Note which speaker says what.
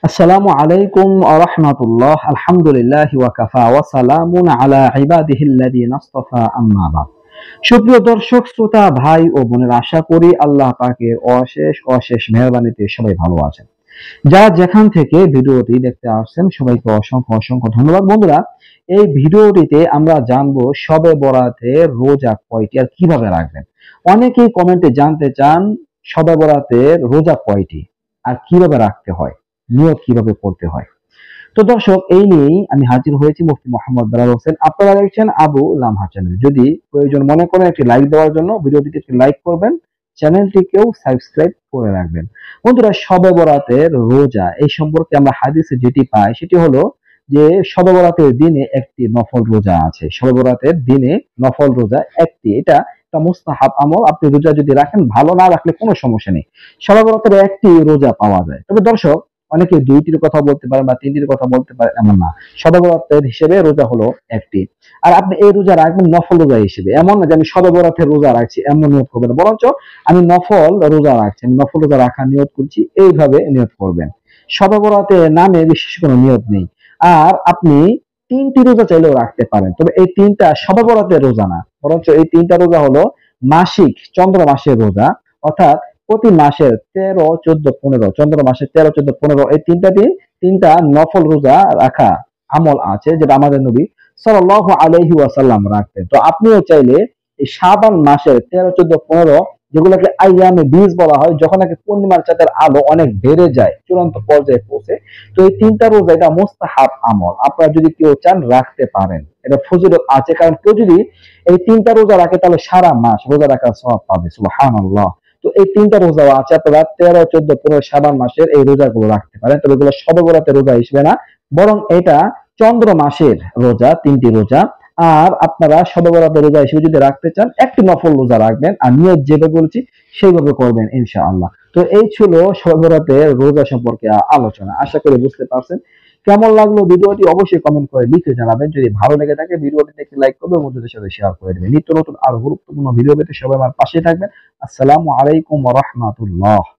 Speaker 1: আসসালামু আলাইকুম ওয়া রাহমাতুল্লাহ। আলহামদুলিল্লাহ ওয়া কাফা ওয়া সালামুন আলা ইবাদিহিল্লাযিনা ইসতাফা, আম্মা বা'দ। সুপ্রিয় দর্শক শ্রোতা ভাই ও বোনেরা, আশা করি আল্লাহ পাকের অশেষ অশেষ মেহেরবানিতে সবাই ভালো আছেন। যারা যেখান থেকে ভিডিওটি দেখতে আসছেন সবাইকে অসংখ্য অসংখ্য ধন্যবাদ। বন্ধুরা, এই ভিডিওটিতে আমরা জানবো শবে বরাতের রোজা কয়টি আর কিভাবে রাখবেন। অনেকেই কমেন্টে জানতে চান শবে বরাতের রোজা কয়টি আর কিভাবে রাখতে হয়, নিয়ত কিভাবে করতে হয়। তো দর্শক, এই নিয়েই আমি হাজির হয়েছি মুফতি মোহাম্মদ বেলাল হোসেন। আপনারা দেখছেন আবু লামহা চ্যানেল। যদি প্রয়োজন মনে করেন একটি লাইক দেওয়ার জন্য, ভিডিওটিতে একটি লাইক করবেন, চ্যানেলটিকেও সাবস্ক্রাইব করে রাখবেন। বন্ধুরা, শবে বরাতের রোজা এই সম্পর্কে আমরা হাদিসে যেটি পাই সেটি হলো যে শবে বরাতের দিনে একটি নফল রোজা আছে। শবে বরাতের দিনে নফল রোজা একটি, এটা একটা মুস্তাহাব আমল। আপনি রোজা যদি রাখেন, ভালো না রাখলে কোনো সমস্যা নেই। শবে বরাতের একটি রোজা পাওয়া যায়। তবে দর্শক, অনেকে দুইটির কথা বলতে পারে বা তিনটির কথা বলতে পারে, এমন না। শবে বরাতের হিসেবে রোজা হলো একটি। আর আপনি এই রোজা রাখবেন নফল রোজা হিসেবে, এমন না যে আমি শবে বরাতের রোজা রাখছি এমন নিয়ত করবেন না, বরঞ্চ আমি নফল রোজা রাখছি, আমি নফল রোজা রাখার নিয়ত করছি, এইভাবে নিয়ত করবেন। শবে বরাতের নামে বিশেষ কোনো নিয়ত নেই। আর আপনি তিনটি রোজা চাইলেও রাখতে পারেন, তবে এই তিনটা শবে বরাতের রোজা না, বরঞ্চ এই তিনটা রোজা হলো মাসিক চন্দ্র মাসের রোজা। অর্থাৎ প্রতি মাসের 13, 14, 15, চন্দ্র মাসের 13, 14, 15 এই তিনটা দিন তিনটা নফল রোজা রাখা আমল আছে, যেটা আমাদের নবী সাল্লাল্লাহু আলাইহি ওয়াসাল্লাম রাখতেন। তো আপনিও চাইলে এই শাবান মাসের 13, 14, 15, যেগুলোকে আইয়ামে বীজ বলা হয়, যখন নাকি পূর্ণিমার চাঁদের আলো অনেক বেড়ে যায়, চূড়ান্ত পর্যায়ে পৌঁছে, তো এই তিনটা রোজা এটা মুস্তাহাব আমল। আপনারা যদি কেউ চান রাখতে পারেন, এটা ফজিলত আছে। কারণ কেউ যদি এই তিনটা রোজা রাখে তাহলে সারা মাস রোজা রাখার সওয়াব পাবে। সুবহানাল্লাহ। তো এই তিনটা রোজাও আছে। আপনারা 13, 14, 15 শাবান মাসের এই রোজাগুলো রাখতে পারেন, তবে এগুলো শবে বরাতের রোজা হিসেবে না, বরং এটা চন্দ্র মাসের রোজা, তিনটি রোজা। আর আপনারা শবে বরাতের রোজা হিসেবে যদি রাখতে চান, একটি নফল রোজা রাখবেন আর নিয়ত যেভাবে বলছি সেইভাবে করবেন ইনশাআল্লাহ। তো এই ছিল শবে বরাতের রোজা সম্পর্কে আলোচনা। আশা করি বুঝতে পারছেন। কেমন লাগলো ভিডিওটি অবশ্যই কমেন্ট করে লিখে জানাবেন। যদি ভালো লেগে থাকে ভিডিওটিতে একটি লাইক করবেন, বন্ধুদের সাথে শেয়ার করে দেবেন। নিত্য নতুন আরো গুরুত্বপূর্ণ ভিডিও পেতে সবাই আমার পাশে থাকবেন। আসসালামু আলাইকুম ওয়া রাহমাতুল্লাহ।